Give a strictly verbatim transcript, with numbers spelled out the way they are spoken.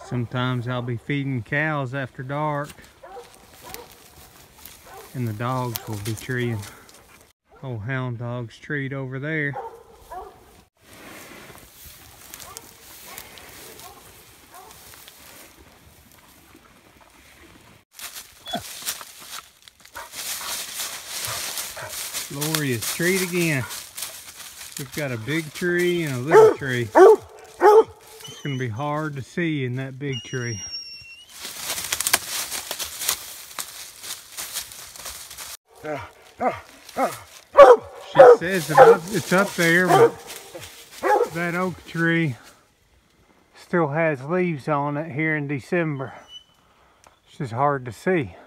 Sometimes I'll be feeding cows after dark, and the dogs will be treeing. Old hound dog's treed over there. Lori is treed again. We've got a big tree and a little tree. It's going to be hard to see in that big tree. She says that it's up there, but that oak tree still has leaves on it here in December. It's just hard to see.